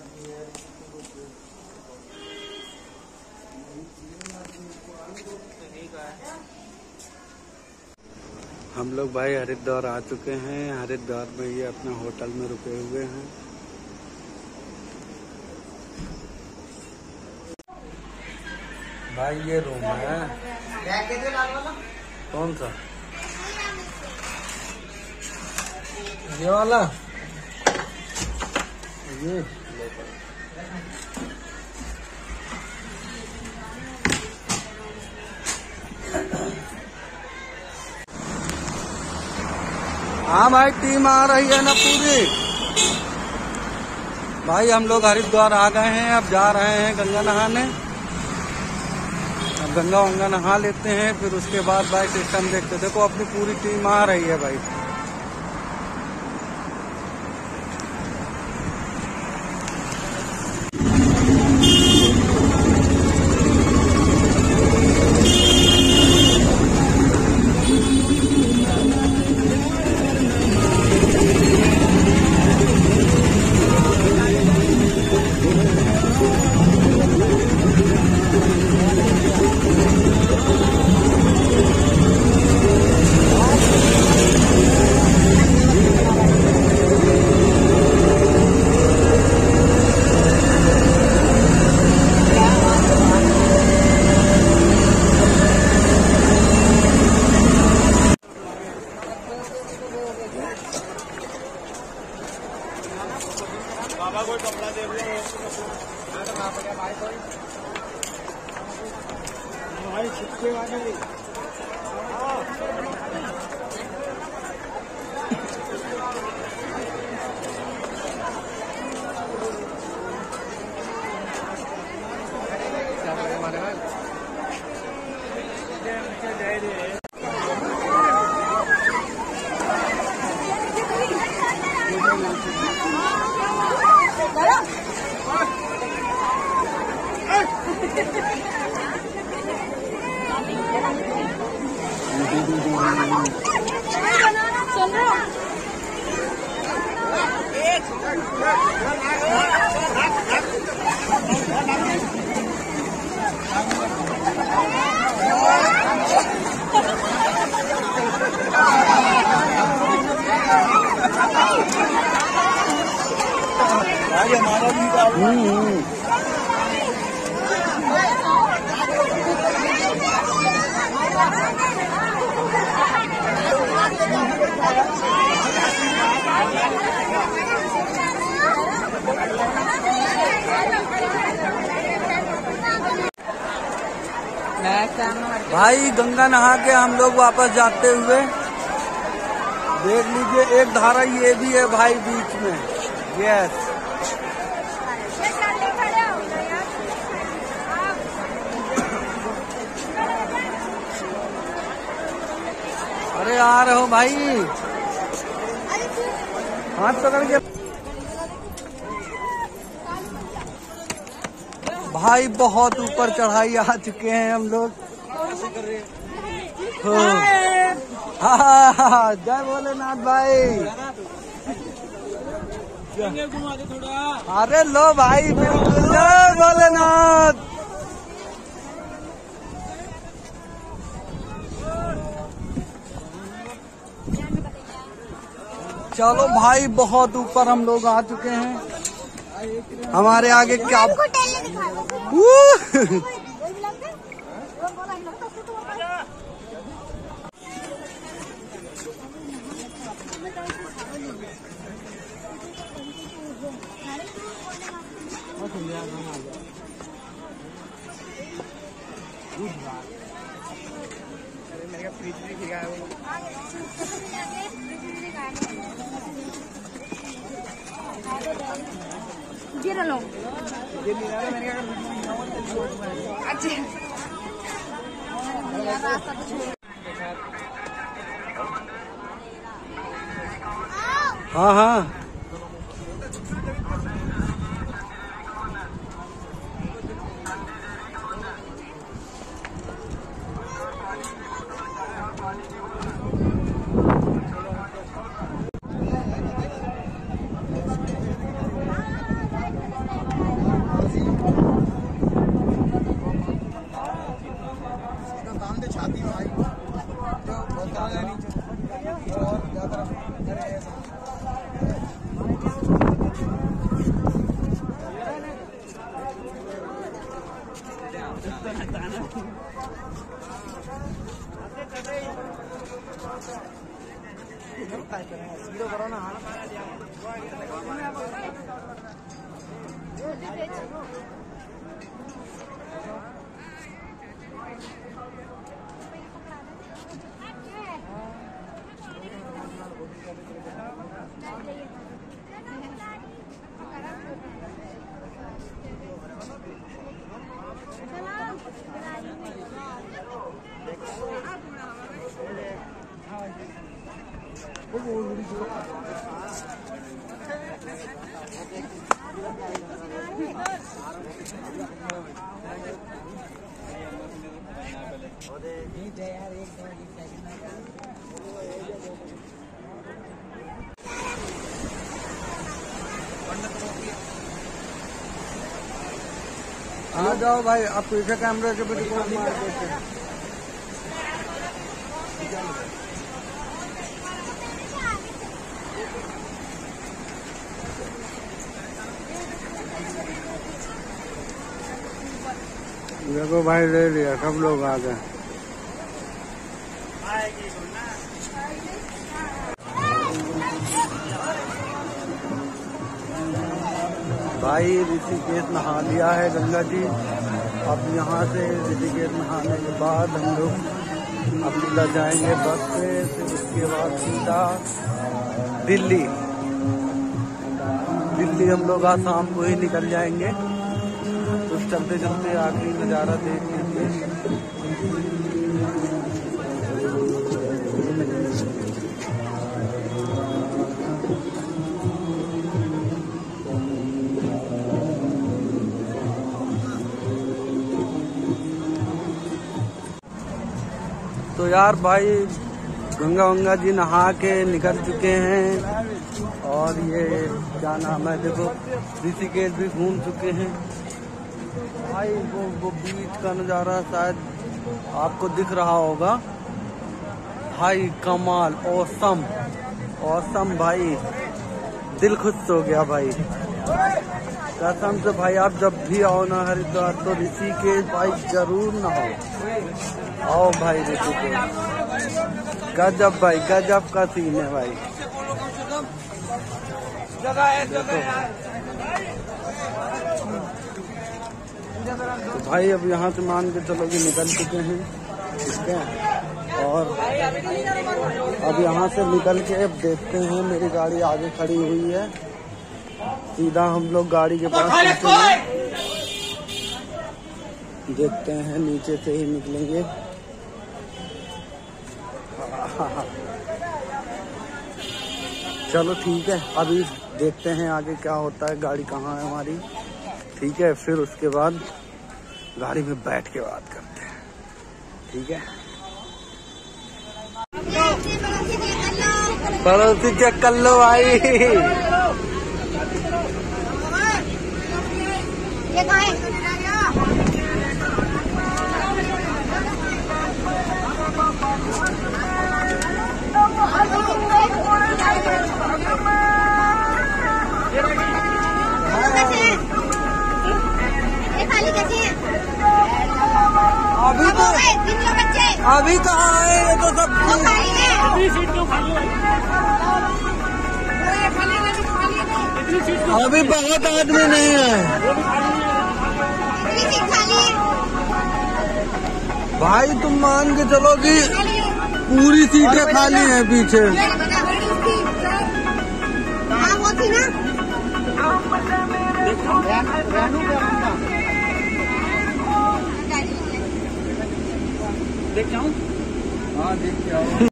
हम लोग भाई हरिद्वार आ चुके हैं। हरिद्वार में ये अपने होटल में रुके हुए हैं। भाई ये रूम है। कौन सा? ये वाला? ये हाँ भाई, टीम आ रही है ना पूरी। भाई हम लोग हरिद्वार आ गए हैं, अब जा रहे हैं गंगा नहाने। अब गंगा वंगा नहा लेते हैं, फिर उसके बाद भाई सिस्टम देखते। देखो अपनी पूरी टीम आ रही है भाई। बाबा कोई कपड़ा दे भाई छिटके वाले। भाई गंगा नहा के हम लोग वापस जाते हुए देख लीजिए, एक धारा ये भी है भाई बीच में। यस, अरे आ रहे हो भाई, हाथ पकड़ के। भाई बहुत ऊपर चढ़ाई आ चुके हैं हम लोग। हाँ, जय भोलेनाथ भाई। अरे लो भाई, जय भोलेनाथ। चलो भाई, बहुत ऊपर हम लोग आ चुके हैं। हमारे आगे क्या हाँ हाँ, आ जाओ भाई, आप पीछे कैमरे के भी रिकॉर्ड मार देते हैं। देखो भाई, ले लिया, सब लोग आ गए। भाई ऋषिकेश नहा लिया है गंगा जी। अब यहाँ से ऋषिकेश नहाने के बाद हम लोग अब सीधा जाएंगे बस से, फिर उसके बाद सीधा दिल्ली हम लोग आज शाम को ही निकल जाएंगे। तो चलते चलते आखिरी नज़ारा देख लीजिए। तो यार भाई गंगा जी नहा के निकल चुके हैं और ये क्या नाम है, देखो ऋषिकेश भी घूम चुके हैं भाई। वो बीच का नज़ारा शायद आपको दिख रहा होगा भाई। कमाल, औसम भाई, दिल खुश हो गया भाई कसम से। भाई आप जब भी आओ ना हरिद्वार तो ऋषिकेश भाई जरूर नहाओ। आओ भाई ऋषिकेश, गजब भाई, गजब का सीन है भाई। तो भाई अब यहाँ से मान के चलो कि निकल चुके हैं, ठीक है। और अब यहाँ से निकल के अब देखते हैं, मेरी गाड़ी आगे खड़ी हुई है। सीधा हम लोग गाड़ी के पास देखते हैं, नीचे से ही निकलेंगे। चलो ठीक है, अभी देखते हैं आगे क्या होता है, गाड़ी कहाँ है हमारी, ठीक है। फिर उसके बाद गाड़ी में बैठ के बात करते हैं, ठीक है। पड़ोसी चेक कर लो भाई। ये कहाँ है? अभी कहाँ आए, ये तो सब अभी बहुत आदमी नहीं है भाई। तुम मान के चलो कि पूरी सीटें खाली हैं पीछे। देख जाऊँ? हाँ देख के आओ।